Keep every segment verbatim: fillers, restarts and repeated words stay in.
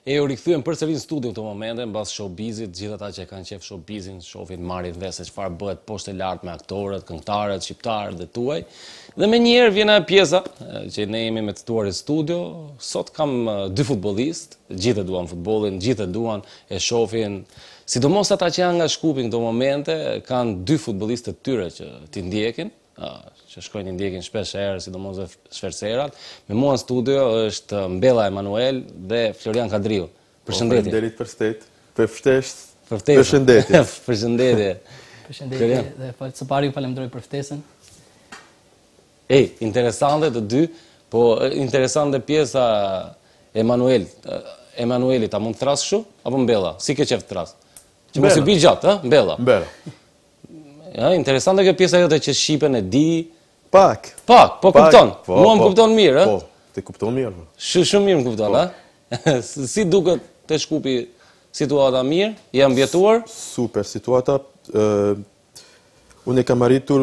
E u rikthyem përsëri në studio këto momente, mbas showbizit, gjithë ata që kanë qef showbizin, shohin, marrin vesh se çfarë bëhet poshtë e lartë me aktorët, këngëtarët, shqiptarët dhe tuaj. Dhe me njerë vjen ajo pjesa që ne jemi me të tuar në studio. Sot kam dy futbollistë, gjithë duan futbollin, gjithë duan e shohin. Sidomos ata që janë nga Shkupi në këto momente, kanë dy futbollistë të tyre që t'i ndjekin, që shkojnë i ndjekin shpesh herë, sidomos dhe shferserat. Me mua në studio është Mbella Emanuel dhe Florian Kadriu. Përshëndetje. Faleminderit për stet. Përftesht. Përshëndetje. Përshëndetje. Përshëndetje dhe së pari ju falenderoj për ftesën. Ej, interesante të dy, po interesante pjesa Emanuel. Emanueli, ta mund të thrasë kështu apo Mbella? Si ke qef të thrasë? Që mos i bi gjatë, ë? Mbella. Mbella. Ja, interesante kjo pjesa jote që shqipen e di. Pak. Pak, po kupton. Mua më kupton mirë, ë? Po, ti kupton mirë. Shumë mirë më kupton, ë? Si duket te Shkupi situata mirë? Jam vjetuar? Super situata. Unë e kam arritur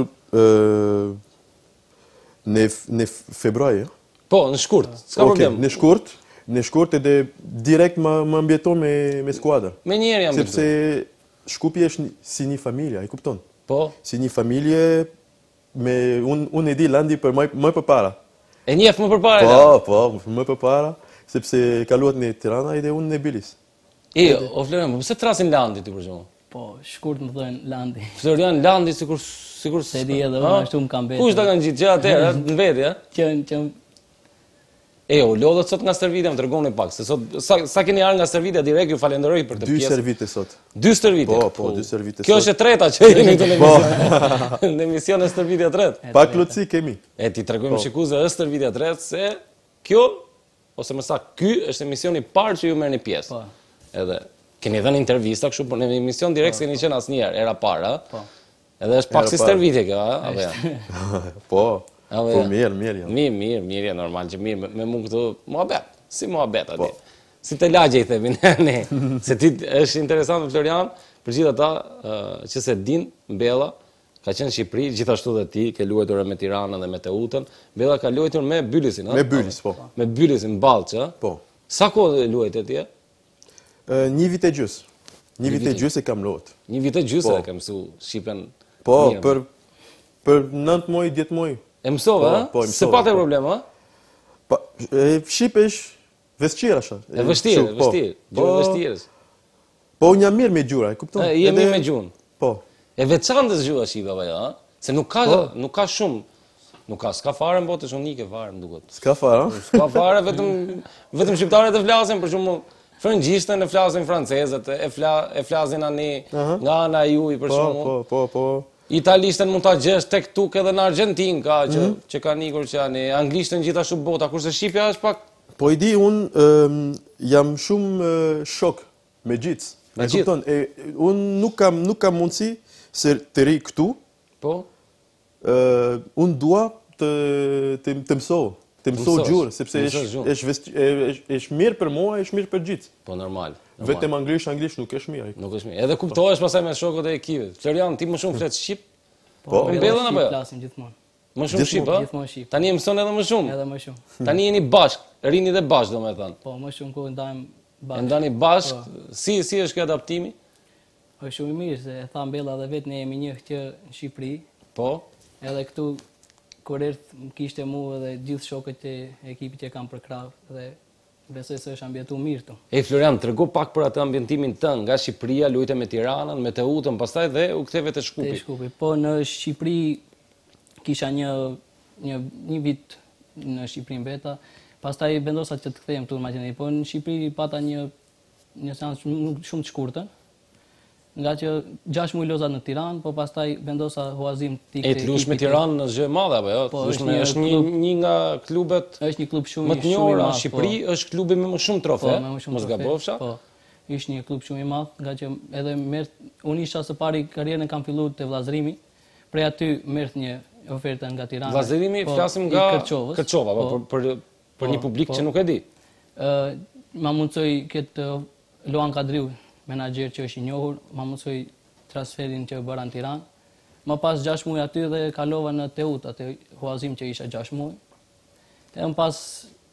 në februar. Po, në shkurt, s'ka problem. Në shkurt, në shkurt edhe direkt më mbjeton me skuadër. Me njerë jam vjetuar. Sepse Shkupi është si një familje, i kupton? Po. Si një familje, unë e di Landi për më për para. E njef më për para? Po, po, më për para, sepse kaluat në Tirana edhe unë në Bilis. E, o Florian, pëse trasin Landi ty për shumë? Po, shkurt më dhënë Landi. Florian, Landi, sikur... Se di edhe unë, ashtu më kam betë. Kush ta kanë gjitë që atërë, në veti, ja? Që, që... E, u lodhët sot nga Stërvitja, më tërgoni pak, se sot, sa keni arë nga Stërvitja, direkt ju falenderoj për të pjesë. Dy servite sot. Dy Stërvitja? Po, po, dy servite sot. Kjo është e treta që jeni këtë në emision. Në emision e Stërvitja tretë. Pak lotësi kemi. E, ti tregojmë shikuze e Stërvitja tretë, se kjo, ose më sa, ky është emisioni parë që ju merrni pjesë. Po. Edhe, keni dhënë intervista kështu, por në emision direkt s'keni qenë asnjëherë, era parë, a? Po. Edhe është pak si Stërvitje kjo, a? Apo ja? Po. Po mirë, mirë janë. Mirë, mirë, mirë janë normal që mirë me mu këtu muhabet, si muhabet ati. Si të lagje i themi ne. Se ti është interesant me Florian, për gjithë ata që se din, Mbella ka qenë Shqipëri, gjithashtu dhe ti, ke luajtur me Tiranën dhe me Teutën. Mbella ka luajtur me Bylisin, a? Me Bylis, po. Me Bylisin, Ballçë, a? Po. Sa kohë luajt e ti, a? Një vit e gjys. Një vit e gjys e kam luajt. Një vit e gjys e kam mësu Shqipen. Po, për nëntë muaj, djetë muaj. E mësove, a? Se pa të problem, a? Shqip është vështirë, asha. E vështirë, vështirë. Gjurë vështirës. Po, unë jam mirë me gjura, e kupton? E jemi me gjurën. Po. E veçantës gjura Shqipe, apo ja, a? Se nuk ka shumë. Nuk ka, s'ka fare në botë, është unike fare, më duket. S'ka fare, a? S'ka fare, vetëm shqiptarët e flasin, për shumë frëngjishtën e flasin francezët, e flasin ani nga ana juj, për shumë. Po, po, po. Italishtën mund ta gjesh tek tuk edhe në Argentinë ka që kanë ikur që janë, anglishtën gjithashtu bota, kurse Shqipja është pak... Po i di, unë jam shumë shok me gjithë. Me gjithë? Unë nuk kam mundësi se të ri këtu. Po? Unë dua të mësohë, të mësohë gjurë, sepse është mirë për mua, është mirë për gjithë. Po, normal. Vetëm anglisht, anglisht nuk është mirë. Nuk është mirë. Edhe kuptohesh pasaj me shokët e ekipit. Florian, ti më shumë flet shqip? Po, në Mbellën apo jo? Flasim gjithmonë. Më shumë shqip, a? Gjithmonë shqip. Tani e mëson edhe më shumë? Edhe më shumë. Tani jeni bashk, rini dhe bashk, do me thënë. Po, më shumë ku ndajmë bashk. E ndani bashk, si është kjo adaptimi? është shumë i mirë, se e tha Mbella dhe vetë ne jemi njëh që në Shqipëri. Po? Edhe këtu, kur erdhë më kishte mu edhe gjithë shokët e ekipit që kam për krah dhe besoj se është ambjentu mirë tu. E Florian, tregu pak për atë ambjentimin tënd, nga Shqipëria, lujte me Tiranën, me Teutën, pastaj dhe u ktheve te Shkupi. Te Shkupi. Po në Shqipëri kisha një një një vit në Shqipëri mbeta, pastaj vendosa që të kthehem këtu në Maqedoni. Po në Shqipëri pata një një seancë shumë të shkurtër. Nga që gjashtë muaj loza në Tiranë, po pastaj vendosa huazim tik te ekipi. E të lush me Tiranë në zgjë madhe apo jo? Po, është një nga klubet është një klub shumë më të njohur në Shqipëri, është klubi me më shumë trofe. Po, me më shumë trofe. Mos gabofsha? Po. Ishte një klub shumë i madh, nga që edhe merr unë isha së pari karrierën e kam filluar te Vllazërimi. Prej aty merrt një ofertë nga Tirana. Vllazërimi flasim nga Kërçova, po për për një publik që nuk e di. Ë, ma mundsoi këtë Luan Kadriu, menaxher që është i njohur, ma mundsoi transferin që bëra në Tiranë. Më pas gjashtë muaj aty dhe kalova në Teut, atë huazim që isha gjashtë muaj. Dhe më pas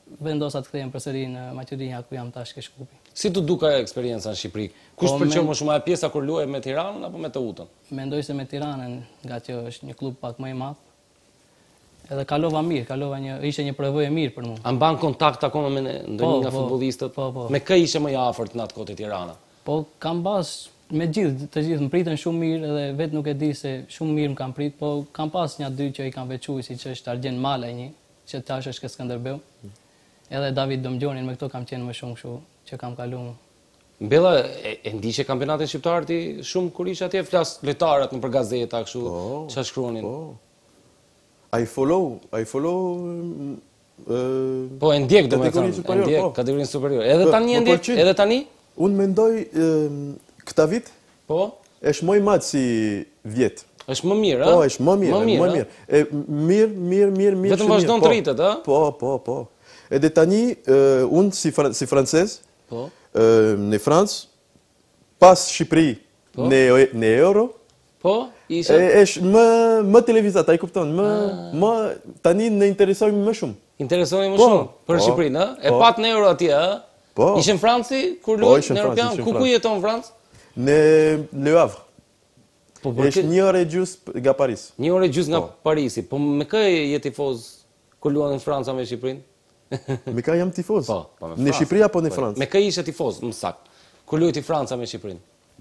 vendosa të kthehem përsëri në Maqedoni ku jam tash ke Shkupi. Si të duk ajo eksperjenca në Shqipëri? Kush Po, pëlqeu me- më shumë ajo pjesa kur luaj me Tiranën apo me Teutën? Mendoj se me Tiranën, nga që është një klub pak më i madh. Edhe kalova mirë, kalova një ishte një përvojë e mirë për mua. A mban kontakt akoma me ne- ndonjë nga po, futbollistët? po, po. Me kë ishe më i afërt në atë kohë te Tirana? Po kam pas me gjithë, të gjithë më pritën shumë mirë edhe vetë nuk e di se shumë mirë më kam prit, po kam pas një dy që i kam veçuar siç është Argjen Malaj një, që tash është ke Skënderbeu. Edhe David Domgjonin, me këto kam qenë më shumë kështu që kam kaluar. Mbella e, e ndiqe kampionatin shqiptar ti shumë kur ishe atje, flas lojtarët nëpër gazeta kështu, Po, çfarë shkruanin? Po. I follow, I follow mm, ë, Po e ndjek Kategorinë domethënë, e superior, ndjek po. kategorinë superior. Edhe Po, tani e po, ndjek, pëlqen. edhe tani? unë mendoj ë, këta vit Po, është më i madh si vjet. është më mirë, Po, ëh? është më mirë, më më mirë. mirë. E mirë, mirë, mirë, mirë. Vetëm shumë vazhdon mirë, të po. rritet, ëh? Po, po, po. Edhe tani ë, unë si fran si francez, Po. ë, në Francë, pas Shqipëri Po. në në euro, Po, ishe. e- është më më televizat, ai kupton, më më tani në interesojmë më shumë. Interesoni më Po, shumë për po, Shqipërinë, ëh? E po. pat në euro atje, ëh? Po. Ishe në Francë kur Po, luaj ishe në në Francë, European? ishe në Ku ku Francë. jeton në Francë? Në Le Havre. Po për Është kë- një orë e gjys nga Paris. një orë gjys nga Po. Parisi. Po me kë je tifoz kur luan në Franca me Shqipërinë? Me ka jam tifoz? Po, po me Në Francë. Shqipëri apo në Po, Francë? Me kë ishe tifoz, më saktë? Kur luajti Franca me Shqipërinë?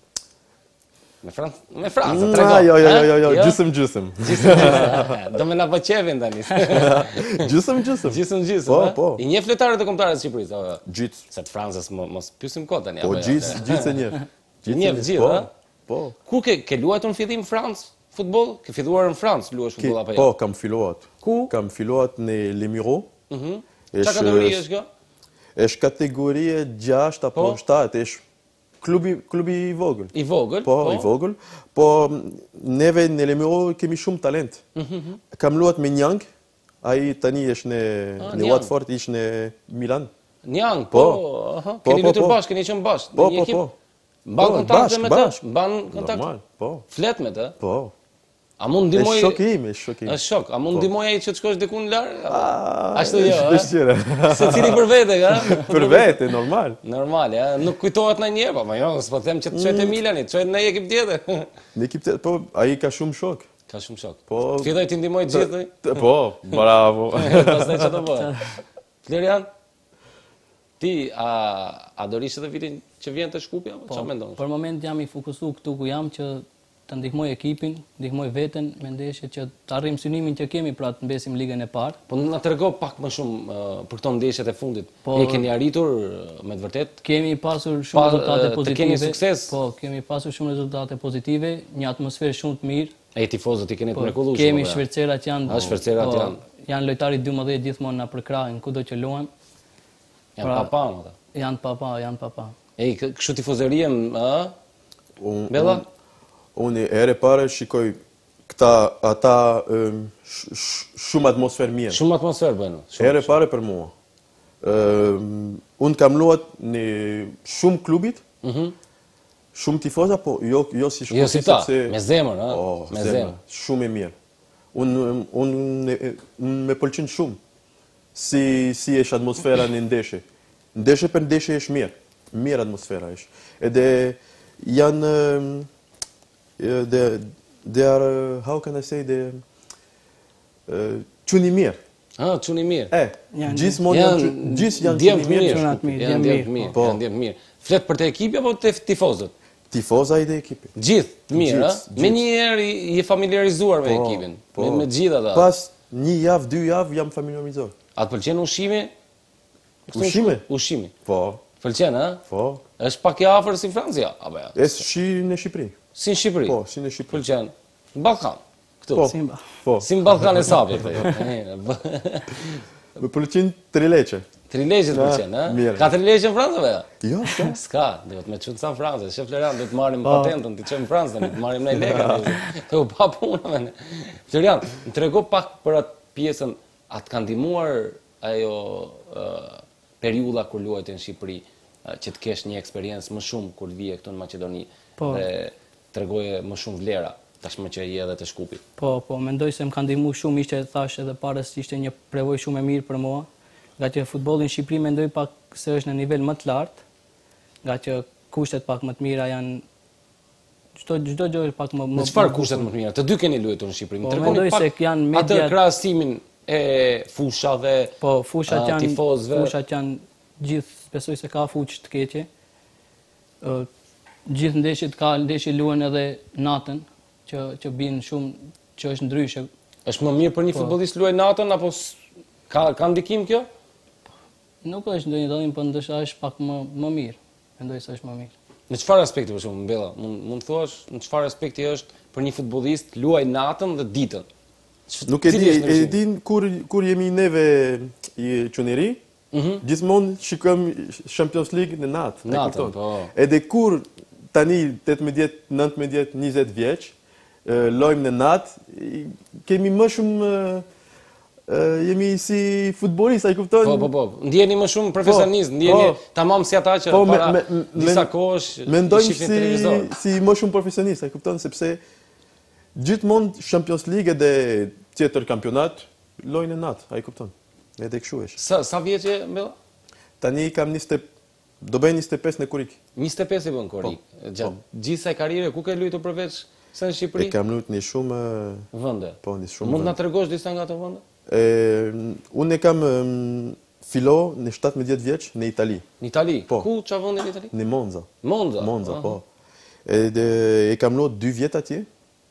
Me Francë, me Franca, Mm, trego. Jo, jo, jo, ëh? jo, jo, gjysëm gjysëm. Gjysëm. Do me na bëqevin tani. Gjysëm gjysëm. Gjysëm gjysëm, Po, ëh? po. I njeh lojtarët e kombëtarët të Shqipërisë, apo? Gjith. Se të Francës mo- mos pyesim kot tani. Po apo jo? gjith, gjith e një. I njeh gjithë, po, ëh? po. Ku ke ke luajtur në fillim Francë futboll? Ke filluar në Francë luash Ki- futboll apo jo? Po, kam filluar. Ku? Kam filluar në Le Miro. Mhm. Është- Çka kategori është kjo? Është kategori e gjashtë apo Po. shtatë, është klubi klubi i vogël. I vogël? Po, i vogël. Po neve në Le Miro kemi shumë talent. Mhm. Kam luat me Njang, ai tani është në Ah, në Niang. Watford, ishte në Milan. Njang, Po. po, aha. Po, Keni po, luajtur po. bashkë, keni qenë bashkë Po, në një po, ekip? po. Mban Po, kontakte bashkë, me të? bashkë. Mban kontakt? Normal, po. Flet me të? Po. A mund Është ndihmoj? shokim, është shokim. Është shok. A mund ndihmoj ai që të shkosh diku në larg? Ah, Ashtu jo, është ëh? vështirë. Secili për vete, ha? Për vete, normal. Normal, ja, nuk kujtohet në një, po, ma jo, s'po them që të çojë te Milani, çojë në një ekip tjetër. Në ekip tjetër, po ai ka shumë shok. Ka shumë shok. Po. Filloi ti ndihmoj të gjithë. T- Po, bravo. Pastaj çfarë do bëj? Florian, ti a a do rishte të vitin që vjen të Shkupi apo çfarë mendon? Për moment jam i fokusuar këtu ku jam që të ndihmoj ekipin, ndihmoj veten me ndeshje që të arrijmë synimin që kemi pra të mbesim ligën e parë. Po na trego pak më shumë uh, për këto ndeshjet e fundit. Po, e keni arritur uh, me të vërtet? Kemi pasur shumë Pa- rezultate të pozitive. keni sukses? Po, kemi pasur shumë rezultate pozitive, një atmosferë shumë të mirë. E tifozët i keni të Po, mrekullueshëm. kemi apo ja? shvercerat që janë. A, shvercerat po, janë. Janë lojtarit dymbëdhjetë gjithmonë na përkrahin kudo që luajmë. Janë pra- papa ata. Janë papa, janë papa. E kë- kështu tifozerie, ë? Unë Bella? unë ere pare shikoj këta ata ëm, sh- sh- shumë atmosferë mirë. Shumë atmosferë bëjnë. Shumë. Ere pare për mua. Ëm, unë kam luat në shumë klubit, Mhm. shumë tifoza, po jo jo si shkopi Jo si ta, sepse- me zemër, ë? Oh, me zemër, zemër. shumë e mirë. Unë unë e- unë me pëlqen shumë si si është atmosfera në ndeshje. Ndeshje për ndeshje është mirë. Mirë atmosfera është. Edhe janë um, uh, they they are uh, how can I say the uh, çuni mirë. Ah, çuni mirë. E, Janë- gjithmonë janë çu- gjithë janë djemë çuni të mirë. mirë. çunat mirë, Janë djemë djemë të mirë, mirë. po. Janë djemë të mirë. Flet për te ekipi apo te tifozët? Tifoza i dhe ekipi. Gjithë të mirë, Gjithë, ë? Me një herë i je familiarizuar me Po, ekipin, po. me me të gjithë ata. Pas një javë, dy javë jam familiarizuar. A të pëlqen ushqimi? Ushqimi? Ushqimi. Po, Pëlqen, ë? po. Është pak i afër si Francia, apo ja? Es shi në Shqipëri. Si në Shqipëri. Po, si në Shqipëri. Pëlqen. Në Ballkan. Këtu. Po, Simba. po. Si në Ballkan e sapit. këtu. Më pëlqen trileqe. Trileqe të Ah, pëlqen, ë? mirë. Ka trileqe në Francë apo ja? Jo, s'ka. Ska, duhet me çunë sa Francë. Shef Florian, do të marrim Po. patentën, ti çojmë në Francë, tani, të marrim në lekë. Të u pa punë me ne. Florian, më trego pak për atë pjesën, a të ka ndihmuar ajo uh, periudha kur luajte në Shqipëri, uh, që të kesh një eksperiencë më shumë kur vije këtu në Maqedoni Po. dhe tregoje më shumë vlera tashmë që je edhe te Shkupi. Po, po, mendoj se më ka ndihmuar shumë, ishte thash edhe parës ishte një prevojë shumë e mirë për mua. nga që futbolli në Shqipëri mendoj pak se është në nivel më të lartë, nga që kushtet pak më të mira janë çdo çdo gjë është pak më më Në çfarë kushtet më të mira? Të dy keni luajtur në Shqipëri. Po, Më tregoni mendoj pak se janë atë mediat- krahasimin e fushave, Po, fushat a, janë tifozëve. fushat janë gjithë, besoj se ka fuqë të keqe. Ë gjithë ndeshjet ka ndeshje luhen edhe natën, që që bien shumë që është ndryshe. Është më mirë për një futbollist luaj natën apo s- ka ka ndikim kjo? Nuk është ndonjë dallim, por ndoshta është pak më më mirë. Mendoj se është më mirë. Në çfarë aspekti për shembull, Mbella? Mund mund thuash në çfarë aspekti është për një futbollist luaj natën dhe ditën? Ç- Nuk e cili di, është e ndryshimi? din kur kur jemi neve i quneri, gjithmonë shikojmë Champions League në natë. e Natën, kupton? po. Edhe kur tani tetëmbëdhjetë, nëntëmbëdhjetë, njëzet vjeç, e, lojmë në natë, i- kemi më shumë e, e, jemi si futbollist, ai kupton? Po, po, po. Ndjeni më shumë profesionist, ndjeni po. tamam si ata që Po, me- para me- me- disa kohësh Mendojmë shifnin si televizor. si më shumë profesionist, e kupton, sepse gjithmonë Champions League dhe tjetër kampionat lojnë në natë, ai kupton. Edhe kështu është. Sa sa vjeç je Mbella? Tani kam njëzet, do bëj njëzet e pesë në Kurik. njëzet e pesë i bën Korik. Gjatë gjithë kësaj karriere ku ke luajtur përveç se në Shqipëri? E kam luajtur në shumë Vende. po në shumë. Mund na vende. tregosh disa nga ato vende? E, unë e kam em, filo në shtatëmbëdhjetë vjeç në Itali, Në Itali. Po. Ku çfarë vendi në Itali? në Monza. Monza. Monza, Aha. po. Edhe e kam luajtur dy vjet atje.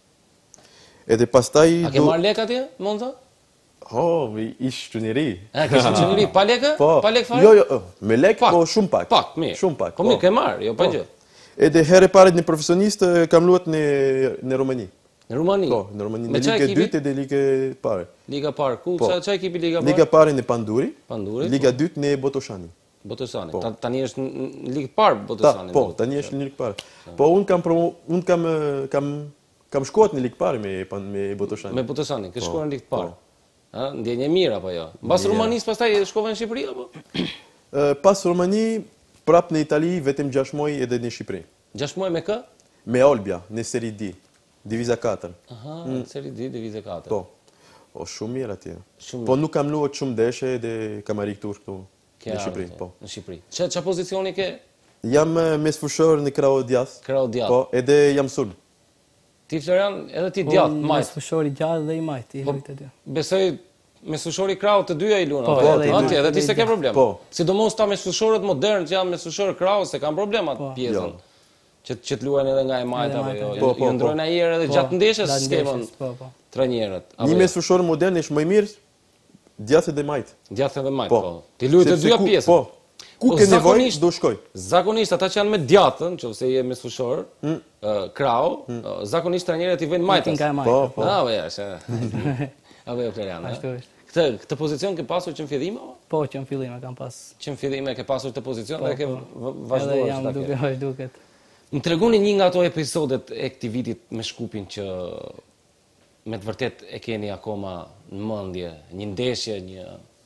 Edhe pastaj A ke marrë lek atje, Monza? Oh, i- ish quneri. A ke qenë qeneri pa lekë? Po. Pa lek fare? Jo, jo, me lek, Pak. po shumë pak. Pak, mirë. Shumë pak. Po mirë, ke marrë, jo pa Po. gjë. Edhe herë e parë në profesionist e, kam luajtur në në Romani. Në Rumani. Po, në Romani, Me në çfarë ligë e ekipi? dytë dhe ligë e parë. Liga parë. Ku Po. çfarë çfarë ekipi Liga parë? Liga parë në Panduri, Panduri. Liga e dytë në Botoshani. Botosani. Po. Ta- Tani është në në Ligë parë Ta, Botosani. po, tani është në ligë parë. Po unë kam promo, unë kam e, kam kam shkuar në ligë parë me pan- me Botoshani. Me Botosani, ke Po, shkuar në Ligë parë. po. Ë, ndjenjë mirë apo jo? Mbas Rumanisë pastaj shkove në Shqipëri apo? E, Pas Romani, prap në Itali, vetëm gjashtë muaj edhe në Shqipëri. gjashtë muaj me kë? Me Olbia, në Seri D, Diviza katër. Aha, në Seri D, Divizë katër. Po. O shumë mirë atje. Shumë Po nuk kam luajtur shumë deshe dhe kam arritur këtu Ke në ardhur Shqipëri, atje, po. Në Shqipëri. Ç'a ç'a pozicioni ke? Jam e, mesfushor në Krao Djath. Krau djath. Po, edhe jam sulm. Ti Florian, edhe ti Po, djath, mes majt. fushori gjatë dhe i majt, i Po, lujt aty. Besoj me sushori krau të dyja i luan. Po, apo? edhe i Atje, luan, edhe ti edhe se i ke djath. problem. Po. Sidomos ta me sushorët modern që janë me sushor krau se kanë problem atë Po. pjesën. Jo. Që që të luajnë edhe nga e majta apo majta, jo. jo. Po, po, Ju ndrojnë ajër edhe Po, gjatë ndeshjes gjatë skemën ndeshjes, Po, po. trajnerët. apo Një jo? mesfushor modern është më i mirë Djath dhe majt. Djath edhe majt, Po. po. Ti luajë të Sepse dyja ku- pjesën. Po. Ku Po, ke nevojë, zakonisht- do shkoj. Zakonisht ata që janë me djathtën, nëse je me fushor, Mm. ë, krau, ë, zakonisht trajnerët i vënë Majtin majtas. ka e majt. Po, po. Ah, ja, se. Apo jo Florian. Ashtu ë? është. Këtë këtë pozicion ke pasur që në fillim apo? Po, që në fillim e kam pas. Që në fillim e ke pasur të pozicion Po, dhe ke po. v- Edhe vazhduar jam ta duke ke. vazhduket. Më tregoni një nga ato episodet e këtij vitit me Shkupin që me të vërtet e keni akoma në mendje, një ndeshje, një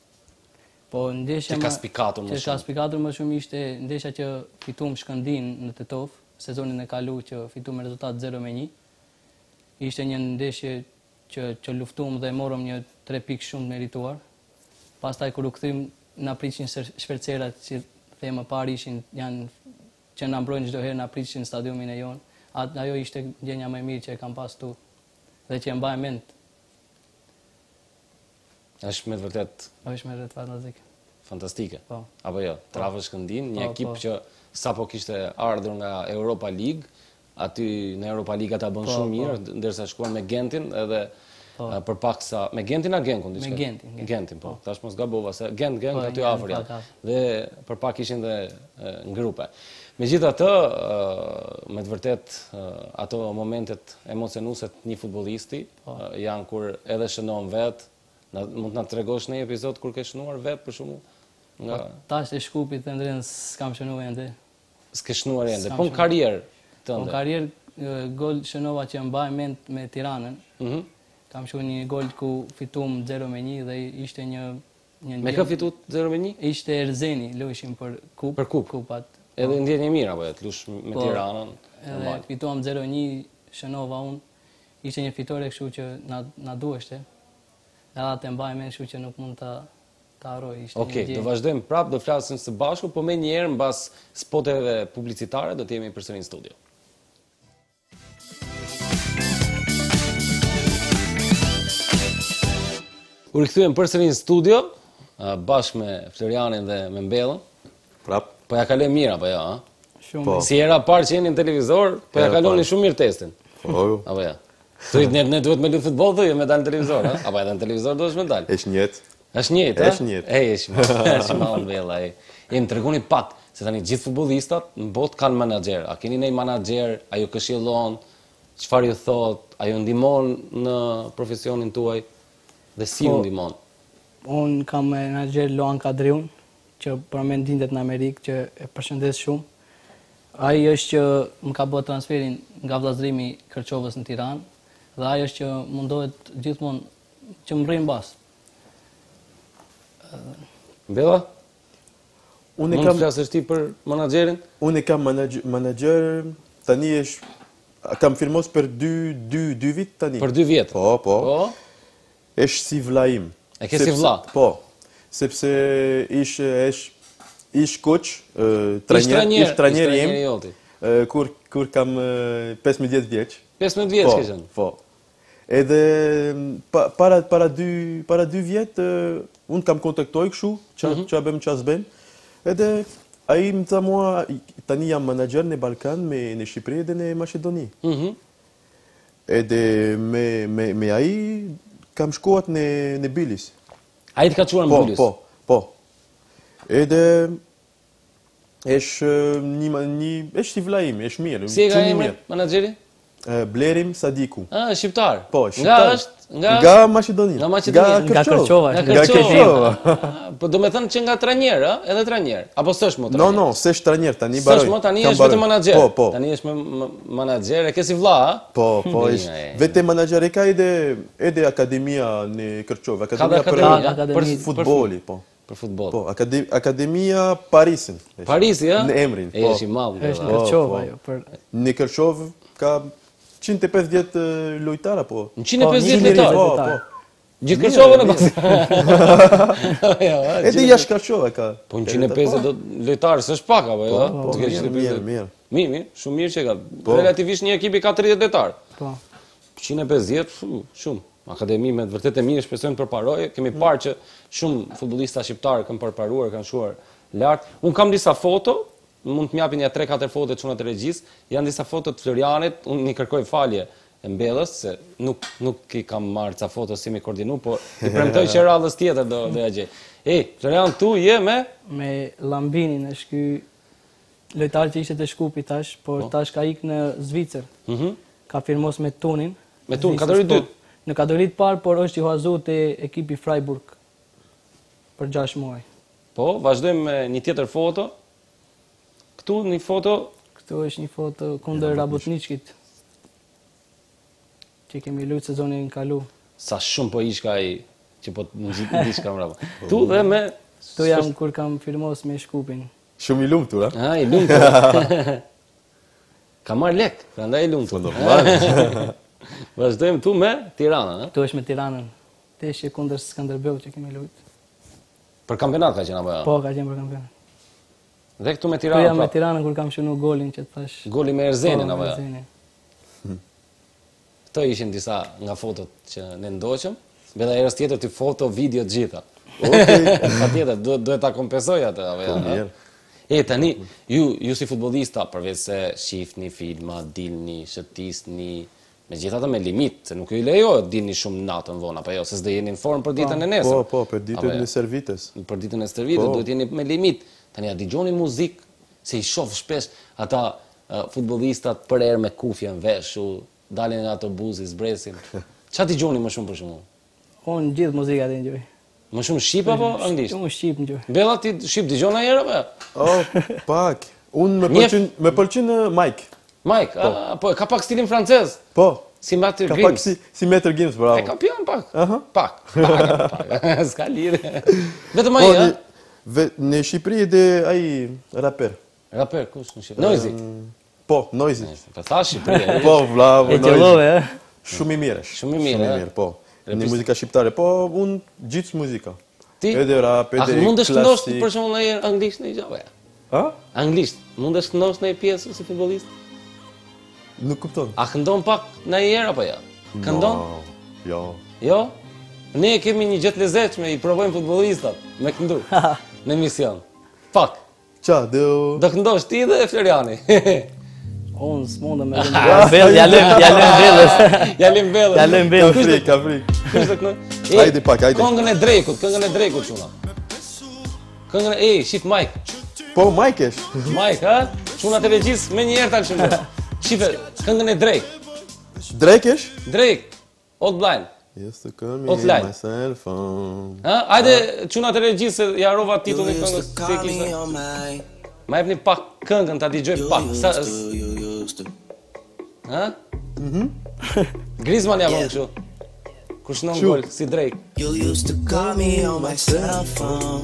Po ndeshja që ka më- spikatur më që ka shumë. spikatur më shumë ishte ndeshja që fituam Shkëndin në Tetov, sezonin e kaluar që fituam me rezultat zero me një. Ishte një ndeshje që që luftuam dhe morëm një tre pikë shumë të merituar. Pastaj kur u kthym na prishin se- shpercerat që the më parë ishin janë që na mbrojnë çdo herë na prishin në stadiumin e jon. At- Ajo ishte gjendja më e mirë që e kam pas tu dhe që e mbaj mend. Është me të vërtet Është me rreth fantastike. fantastike. Po. Apo jo, Trafë Shkëndin, një Po, ekip po. që sapo kishte ardhur nga Europa League, aty në Europa League ata bën Po, shumë po. mirë, ndërsa shkuan me Gentin edhe Po. uh, përpaksa me Gentin a Genkun diçka. Me Gentin, Gentin. Gentin, po. Tash mos gabova se Gent Gent Po, aty janë afër janë. pak afër. Dhe përpak ishin dhe e, në grupe. Megjithatë, ë, me të vërtet ë, ato momentet emocionuese të një futbollisti Po. ë, janë kur edhe shënon vet. Na, mund të na tregosh një episod kur ke shënuar vet për shkakun nga Tash e Shkupit të ndrejnë s'kam shënuar ende. s'ke shënuar ende, S'kam po në shënuar. karrierë Po në tënde. karrierë e, gol shënova që mbaj mend me Tiranën. Mhm. Kam shkuar një gol ku fituam zero me një dhe ishte një një Me kë fitu zero me një? Ishte Erzeni, luajshim për kup, Për kup. kupat. Edhe ndjenjë mirë apo e të lush me Po, Tiranën. Edhe normal. fituam zero një, shënova unë. Ishte një fitore kështu që na na duheshte. Edhe atë mbaj mend, kështu që nuk mund ta ta haroj, ishte Okej, një do gjë. vazhdojmë prapë, do flasim së bashku, po me njerë mbas spoteve publicitare do të jemi përsëri në studio. U rikthyem përsëri në studio, bashkë me Florianin dhe me Mbellën. Prap. Po ja kaloj mirë apo jo, ha? Shumë. Po. Si era parë që jeni në televizor, po ja Era kaloni parë. shumë mirë testin. Po, Apo ja. Thuaj ne ne duhet me lutë futboll thuaj, me dal në televizor, ha? Apo edhe në televizor duhesh me dal. është njët. Është njëjtë, ha? Është njëjtë. Ej, është është më Mbella, ej. E më tregoni pak se tani gjithë futbollistat në botë kanë menaxher. A keni ndonjë menaxher, a ju këshillon, çfarë ju thot, a ju ndihmon në profesionin tuaj dhe si ju Po. ndihmon? Unë kam menaxher Loan Kadriun, që për me ndindet në Amerikë, që e përshëndes shumë. Ai është që më ka bërë transferin nga vllazërimi Kërçovës në Tiranë, dhe ai është që mundohet gjithmonë që më rrin bas. Mbella, Unë e mund të kam flasësh ti për menaxherin? unë e kam menaxher, menaxher tani është kam firmos për dy dy dy vit tani. Për dy vjet. Po, po. Po. Është si vlla im. E ke si Sepse- vlla? Po. Sepse ish është ish koç, ë, Ish trajner, trajner, ish trajner ish im. trajneri joti. ë, Kur kur kam ë, pesëmbëdhjetë vjeç. pesëmbëdhjetë vjeç Po, ke qenë. po. Edhe m, pa, para para dy para dy vjet ë, unë kam kontaktoj kështu, ç'a Mhm. ç'a bëm ç'a s'bëm. Edhe ai më tha mua tani jam menaxher në Ballkan me në Shqipëri dhe në Maqedoni. Mhm. Edhe me me me ai kam shkuat në në Bilis. Ai të ka çuar Po, mbylës. po, po. Edhe është një ma- një është si vlla im, është mirë. Si e ka shumë i emrin mirë. menaxheri? Ë, Blerim Sadiku. Ah, shqiptar. Po, Nga shqiptar. është? Nga Nga Maqedonia. Nga Maqedonia. Nga Kërçova. Nga Nga Kërçova. Kërçova. Ah, Po do me thënë që nga trajner, ë? Edhe trajner. Apo s'është më No, trajner? no, s'është trajner tani S'është baroj. më tani Kam është vetëm baroj. menaxher. Po, po. Tani është me me- menaxher, e ke si vlla, ha? Po, po, Mirë, është e. vetë menaxher e ka edhe edhe akademia në Kërçova, akademia për akademia, Ka për akademi- futbolli, po. Për futboll. Po, akade- akademia Parisin. është. Parisi, ë? Në emrin, E po. është i madh. Është në valla. Kërçova, po. ajo, për Në Kërçov ka njëqind e pesëdhjetë lojtara, po. njëqind e pesëdhjetë Po, lojtar. Po, lojtar. po. Gjithë Mirë, Kërçova në mirë. bas. Jo, ha, Edhe gjithë- jashtë Kërçova ka. Po njëqind e pesëdhjetë do lojtarë s'është pak apo jo? Po, Të kesh mirë, njëqind e mirë, pesëdhjetë. mirë. Mirë, mirë, shumë mirë që ka. Po. Relativisht një ekipi ka tridhjetë lojtarë. po. njëqind e pesëdhjetë, fu, shumë. Akademi me të vërtetë e mirë, shpresojmë të përparojë. Kemi parë që shumë futbollista shqiptarë kanë përparuar, kanë shuar lart. Un kam disa foto, mund të më japin ja tre katër foto të çuna të regjis. Janë disa foto të Florianit, unë i kërkoj falje e Mbellës se nuk nuk i kam marrë ca foto si me koordinu, po i premtoj që radhës tjetër do do ja gjej. Ej, Florian, tu je me Me Lambinin është ky lojtar që ishte të Shkupi tash, por tash ka ikë në Zvicër. Mhm. Ka firmos me Tunin. Me Tun, Zvicrës, kategori po. dy. Në kategori të parë, por është i huazuar te ekipi Freiburg për gjashtë muaj. Po, vazhdojmë me një tjetër foto. Këtu një foto Këtu është një foto kundër Rabotničkit, që kemi luajtur sezonin kalu. sa shumë po ishka ai që po të nxit diçka mbrapa. Tu dhe me Këtu jam kur kam firmos me Shkupin. Shumë i lumtur, ha? Ah, i lumtur. Ka marr lek, prandaj i lumtur. Po normal. Vazhdojmë tu me Tirana, ëh? Këtu është me Tiranën. Teshje kundër Skënderbeu që kemi luajtur. Për kampionat ka qenë apo jo? Po, ka qenë për kampion. Dhe këtu me Këtu Tirana. jam me prap. Tiranën kur kam shënuar golin që thash. Goli me Erzenin Po, apo jo? Erzenin. Këto ishin disa nga fotot që ne ndoqëm. Mbeta herës tjetër ti foto, video të gjitha. Okej. Patjetër, duhet duhet ta kompensoj atë apo jo? Po, ëh? mirë. E tani, ju ju si futbollista, përveç se shihni filma, dilni, shëtisni, megjithatë me limit, se nuk ju lejohet dilni shumë natën vonë apo jo, se s'do jeni në formë për ditën e nesër. Po, po, për Apo ditën jo? e servites. Për ditën e stërvitit, Po. duhet jeni me limit. Tani a dëgjoni muzikë, se i shoh shpesh ata uh, futbollistat për erë me kufje në vesh, u dalin në autobusi, zbresin. Ç'a dëgjoni më shumë për shkakun? Unë gjithë muzikat e ndjoj. Më shumë shqip apo anglisht? Unë shqip ndjoj. Bella ti shqip dëgjon ajër apo? Oh, pak. Unë më Njef- pëlqen, më pëlqen uh, Mike. Mike, a, po ka pak stilin francez, Po. si Matter Ka pak Grims. si si Meter Gims, E bravo. kampion pak. Aha. Pak. Pak. pak. S'ka lidhje. Vetëm ai, Po, ë? në, ve- në Shqipëri dhe ai raper. Raper kush në Shqipëri? Noizi. Po, Noisy. Po thash Shqipëri. Po, bravo, E Noisy. gjellove, e? Shumë i mirë. është. Shumë i mirë, Shumë eh? i mirë, po. Në Repis- muzika shqiptare, po unë gjithë muzika. Ti? Edhe rap, A edhe mundesh të ndosh klasik. për shembull ndonjëherë anglisht në gjë? A? Anglisht, mundesh të ndosh në pjesë si futbollist? Nuk kupton. A këndon pak ndonjëherë apo jo? Këndon? No, jo. Jo? Ne kemi një gjë të lezetshme, i provojmë futbollistat me këndu në emision. Pak. Qa, do... Do këndosh ti dhe Floriani. Unë s'mundem me lëmë ja lëm ja lëm bellës. Ja lëm bellës. Ja lëm Ka bellës. frik, ka frik. Kush do këndon? Hajde pak, hajde. Këngën e Drekut, këngën e Drekut çuna. Këngën e, ej, shif Mike. Po, Majkesh. Mike, ha? Çuna të regjis me një herë ta lëshëm. Shife, këngën e Drake. Drekesh? Drake, Old Blind. Used to call me Offline. my cell phone. Ha? Hajde, çuna të regjis se ja rova titullin e këngës se kishte. Ma jepni pak këngën ta dëgjoj pak. Sa Ha? Mhm. Griezmann ja bën kështu. Kur shnon gol si Drake. You used to call me on my cell phone.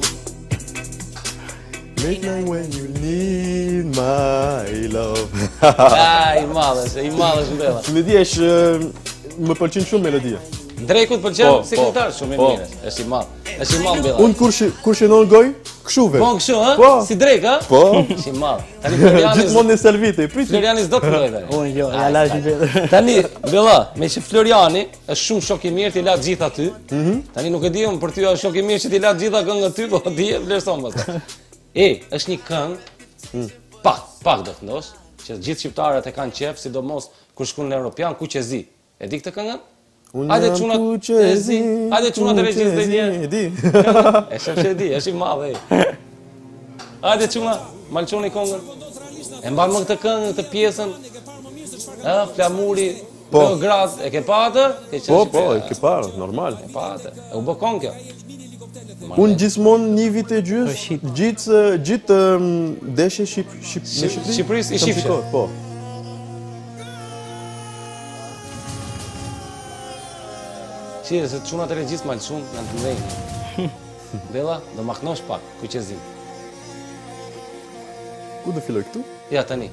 Midnight when you need my love. Ah, i madhësh, i madhësh mbella. Melodia është më pëlqen shumë melodia. Drekut pëlqen Po, si po, këngëtar shumë i po. mirë. Është i madh. Është i madh mbella. Unë kur shi, kur shënon goj, kështu Po vetë. kështu, ha? Po. Si Drake, ha? Po. Është i madh. Tani Floriani Gjithmonë në servite, priti. Floriani s'do të këndoj tani. Unë jo, ja lash bellës. Tani, Bella, me që Floriani është shumë shok i mirë ti la gjitha ty. Tani nuk e di unë për ty është shok i mirë që ti la gjitha këngën ty, po di e vlerëson pastaj. E, është një këngë pak, pak do të ndosh, që gjithë shqiptarët e kanë qef, sidomos kur shkon në Europian, ku që zi. E di këtë këngën? Unë Hajde jam çuna ku që e zi, Hajde çuna të ku regjis që dhe zi, një. e di. E shef që e di, është i madh ai. Hajde çuna, malçoni këngën. E mban më këtë këngë, këtë pjesën. Ë, Flamuri, Po. Beograd, e ke pa atë? Ke qenë Po, në po, Shqipëri? e ke parë, normal. E pa atë. E u bë këngë kjo. Unë gjithmonë një vit e gjys, shit. gjithë gjithë um, deshe Shqip, Shqip, në Shqip- Shqipëri. Shqipërisë i kam shifshe. shikuar, Po. Qire, se çunat e regjis mal shumë janë të mëdhenj. Bella, do maknosh pak, ku që zi. Ku do filloj këtu? Ja, tani.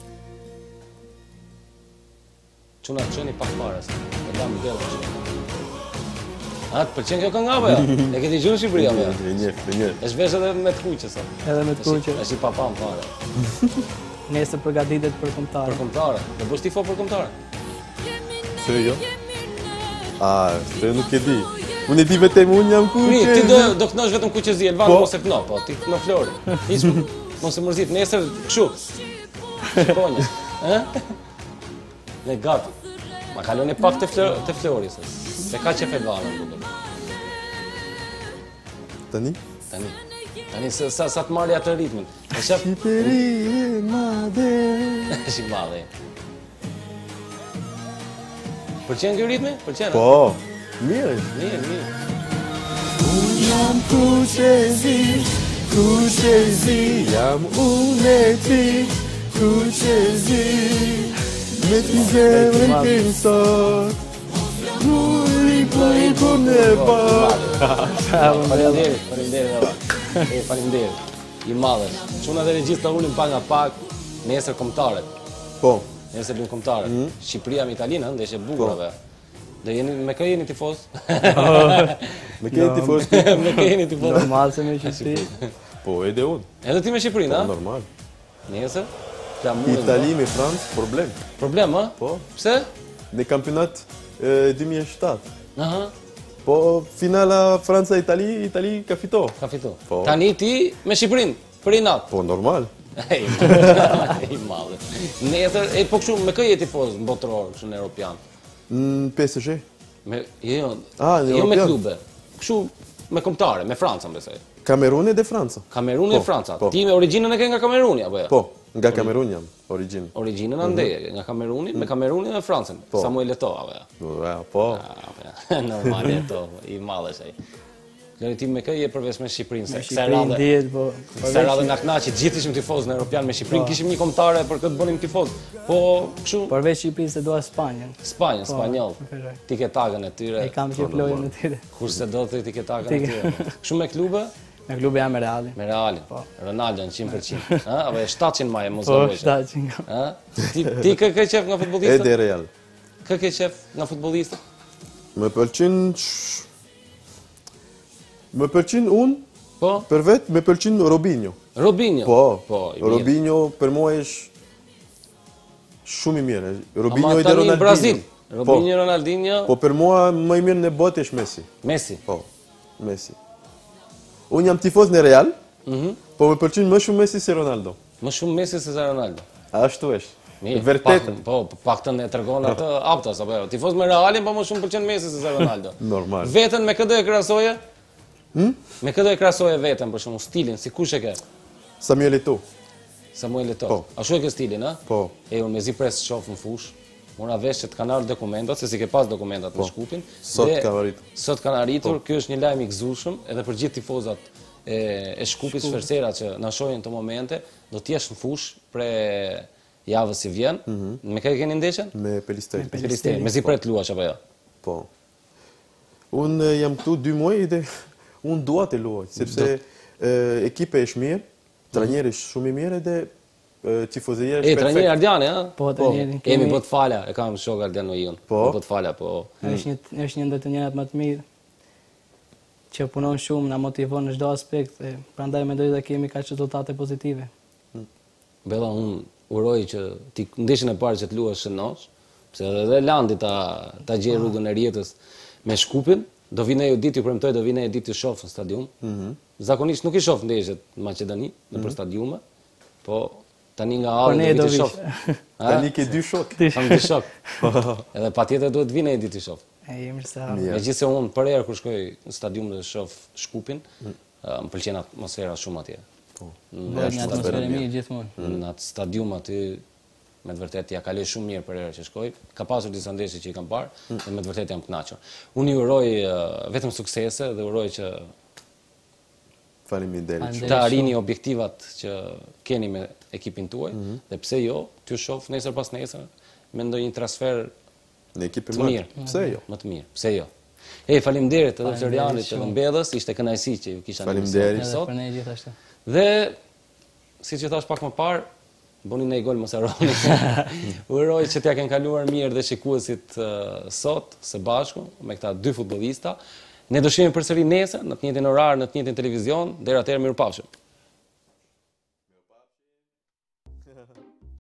Çuna çoni pak para se. E dam Bella. A, të pëlqen kjo kënga apo jo? E ke dëgjuar në Shqipëri apo jo? E njeh, e njeh. Është vesh edhe me të kuqe sa. Edhe me të kuqe. Është i papam fare. Nesër përgatitet për kombëtar. Për kombëtare. Do bësh tifo për kombëtare. Se jo? A, se nuk e di. Unë e di vetëm unë jam ku Mi, që ti do zi. do kënosh vetëm kuqe zi, Elvan Po. mos e këno, po ti këno Flori. Hiç mos e mërzit nesër kështu. Shkonja, ë? Ne gati. Ma kaloni pak të Flori, të Flori se. Se ka qef Elvan duket. Tani? Tani. Tani se sa sa të marrë atë ritmin. E shef Shqipëri e madhe. është i madh. Pëlqen ky ritmi? Pëlqen? Po, mirë. Mirë, mirë. Unë jam ku që zi, ku që zi, jam unë e ti, ku që zi, me ti zemrën kënë sot, Muri për i për në pak. Faleminderit, faleminderit Eva. E faleminderit. I madhësh. Çuna dhe regjista ulin pak nga pak, nesër kombëtarët. Po, Nesër lën kombëtarët. Shqipëria me Italinë, ëh, ndeshje e bukurave. Do jeni me kë jeni tifoz? me këtë tifos, Me kë jeni tifoz? Normal se me Shqipëri. po edhe unë, Edhe ti me Shqipërinë, po ëh? normal. Nesër. Flamurën. Itali me Francë, problem. Problem, ëh? Po, Pse? në kampionat e, dy mijë e shtatë. Aha, Po, finala Franca-Itali, Itali ka fito. ka fitu. Po. Tani ti me Shqipërinë, për inat. Po, normal. Ej, i madhe. Nesër, e po kështu me kë je tifoz në botëror, kështu në Europian? Në P S G. Me, jo, Ah, në jo me Europian. klube. Kështu me kombëtare, me Franca besoj. Kameruni dhe Franca. Kameruni Po, e Franca. po. Ti me origjinën e ke nga Kameruni apo jo? Po, nga Kamerun jam, origin. Origjinën ande, nga Kameruni, me Kamerunin dhe Francën. Samuel Eto'o apo jo? Ja, po, Ah, apo jo. Normal Eto'o, i madh është ai. Kjo ti me kë je përveç me Shqipërinë, se kësaj Shqipëri radhe. ndihet, po. Kësaj radhe na kënaqi, gjithë ishim tifoz në Europian me Shqipërinë, kishim një kombëtare për këtë bënim tifoz. Po, kështu Përveç Shqipërisë se dua Spanjën. Spanjën, spanjoll. preferoj. Tiketagën e tyre. E kam që flojën e tyre. Kurse do të tiketagën e tyre. Kështu me klube? Me klubi jam me Realin. Me Realin. Ronaldo në cent përqind. Ëh, apo e shtatëqind maje mos Po, gaboj. shtatëqind nga. Ëh? Ti ti kë ke qef nga futbollistët? edhe Real. Kë ke qef nga futbollistët? Më pëlqen sh- Më pëlqen unë, Po? për vetë, më pëlqen Robinho. Robinho. Po, po, i mirë. Robinho për mua është shumë i mirë. Robinho Ama i dhe tani Ronaldinho. Brazil. Po, Robinho, Ronaldinho, po për mua më i mirë në botë është Messi. Messi. Po, Messi. Unë jam tifoz në Real, Mhm. po më pëlqen më shumë Messi se Ronaldo. Më shumë Messi se sa Ronaldo. Ashtu është. Mirë, Vërtetën. paktën, po, paktën e tregon atë aptas apo jo. Tifoz me Realin, po më shumë pëlqen Messi se sa Ronaldo. Normal. Veten me këtë e krahasoje? Hm? Me këtë e krahasoje veten për shembull stilin, si kush e ke? Samuel Eto'o. Samuel Eto'o. Po. Ashtu e ke stilin, a? Po. E unë mezi pres shoh në fush. Mora vesh që të kanë ardhur dokumentat, se si ke pas dokumentat në Shkupin. Sot dhe kanë arritur. Sot kanë arritur. Ky është një lajm i gëzueshëm edhe për gjithë tifozat e, e Shkupit Shfersera që na shohin këto momente, do të jesh në fush pre javës si vjen. Me kë keni ndeshjen? Me Pelisteri. Me Pelisteri. Mezi pret luash apo jo? Po. Unë jam këtu dy muaj dhe unë dua të luaj, sepse e, ekipe është mirë, trajneri është shumë i mirë dhe e, tifozëria është E, trajneri perfekt. Ardiani, ha? Po, trajneri. Emi po të fala, e kam shok Ardian Ujun. Po. Po të fala, po. Është një është një ndër të njerat më të mirë që punon shumë, na motivon në çdo aspekt, e prandaj mendoj se kemi kaq rezultate pozitive. Bella, unë uroj që ti ndeshjen e parë që të luash shënosh, pse edhe dhe Landi ta ta gjej rrugën e rjetës me Shkupin, do vinë ajo ditë, ju premtoj, do vinë ajo ditë të shoh në stadium. Zakonisht nuk i shoh ndeshjet në Maqedoni, nëpër stadiume, po tani nga Po avë ne do do vi të vish. shoh. Tani ke dy shok. Kam dy shok. Edhe patjetër duhet vinë ajo ditë të shoh. E jemi sa. Mirë. Megjithëse unë për herë kur shkoj në stadium dhe shoh Shkupin, ë, më pëlqen atmosfera shumë atje. Bëhet një atmosferë e mirë gjithmonë. Në atë stadium aty me të vërtetë ja kaloj shumë mirë për herë që shkoj. Ka pasur disa ndeshje që i kam parë dhe me të vërtetë jam kënaqur. Unë ju uroj uh, vetëm suksese dhe uroj që Faleminderit. Faleminderit. të arrini objektivat që keni me ekipin tuaj dhe pse jo, t'ju shoh nesër pas nesër me ndonjë transfer Në ekipin të më mirë. Pse jo? Më të mirë. Pse jo? E, faleminderit edhe Faleminderit Florianit edhe shumë. Mbedhës, ishte kënaqësi që ju kisha në Faleminderit. emision Edhe sot. për ne gjithashtu. Dhe siç e thash pak më parë, bëni një gol mos harroni. Uroj që t'ja kenë kaluar mirë dhe shikuesit uh, sot së bashku me këta dy futbollista. Ne do shihemi përsëri nesër në të njëjtin orar, në të njëjtin televizion. Deri atëherë mirupafshim.